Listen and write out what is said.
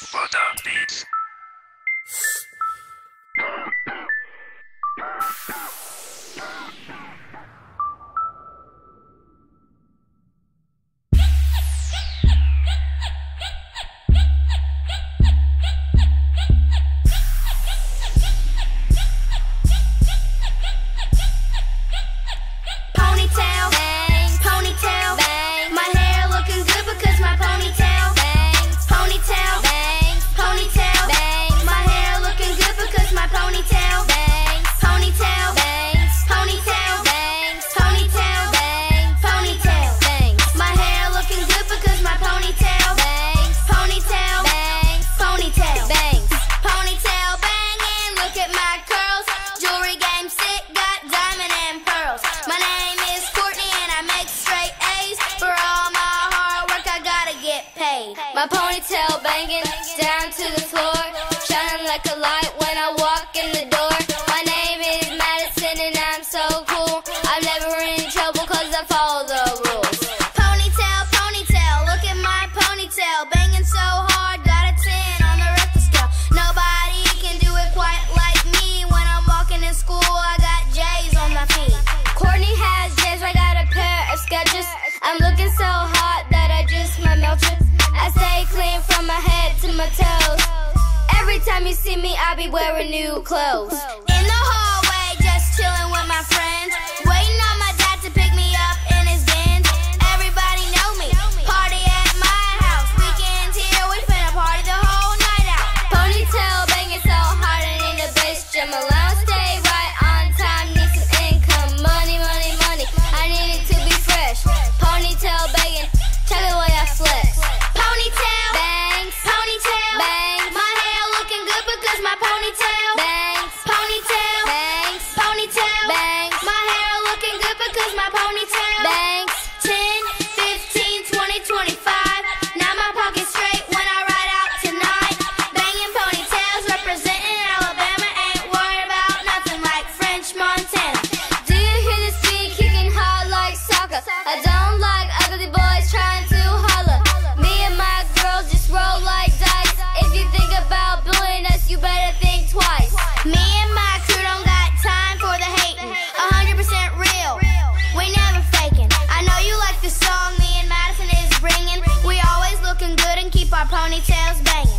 for the beats. My ponytail banging down to the floor, shining like a light when I walk in the door. My name is Madison and I'm so cool. I'm never in trouble cause I follow the rules. Ponytail, ponytail, look at my ponytail, banging so hard, got a 10 on the Richter scale. Nobody can do it quite like me. When I'm walking in school, I got J's on my feet. Courtney has J's, I got a pair of Skechers. I'm looking so hot that I just might melt you. I stay clean from my head to my toes. Every time you see me, I be wearing new clothes. In the hallway, just chilling with my friends, waiting on my dad to pick me up in his Benz. Everybody know me, party at my house. Weekends here, we finna party the whole night out. Ponytail banging so hard and in the bass drum. Allowance stay right on time, need some income. Money, money, money, I need it to be fresh. Ponytail banging, check the way I flex. Ponytail, bangs, ponytail, bangs. My hair looking good because my ponytail, bangs, ponytail, bangs, ponytail, bangs. My hair looking good because my ponytail, bangs. 10, 15, 20, 25. Now my pocket's straight when I ride out tonight. Banging ponytails, representing Alabama. Ain't worried about nothing like French Montana. Do you hear this beat kicking hard like soccer? I don't like ugly boys trying to holler. Me and my girls just roll like dice. If you think about bullying us, you better think twice. Me and my crew don't got time for the hating. 100% real, we never faking. I know you like the song me and Madison is bringing. We always looking good and keep our ponytails banging.